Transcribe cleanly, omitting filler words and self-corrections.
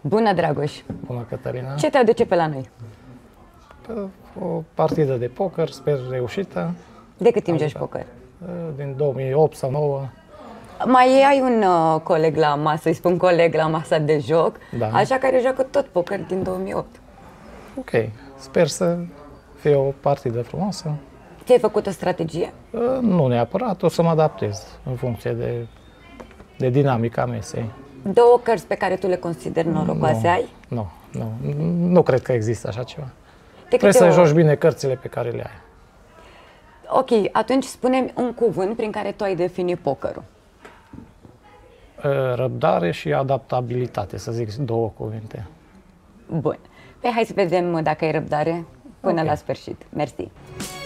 Bună, Dragoș! Bună, Cătălina! Ce te aduce pe la noi? O partidă de poker, sper reușită. De cât timp joci poker? Din 2008 sau 2009. Mai ai un coleg la masă, îi spun coleg la masa de joc, Da. așa, care joacă tot poker din 2008. Ok, sper să fie o partidă frumoasă. Ți-ai făcut o strategie? Nu neapărat, o să mă adaptez în funcție de dinamica mesei. Două cărți pe care tu le consideri norocoase ai? Nu cred că există așa ceva. De Trebuie câte să ori? joci bine cărțile pe care le ai. Ok, atunci spune-mi un cuvânt prin care tu ai defini pokerul. Răbdare și adaptabilitate, să zic două cuvinte. Bun. Păi hai să vedem dacă ai răbdare până Ok. la sfârșit. Mersi.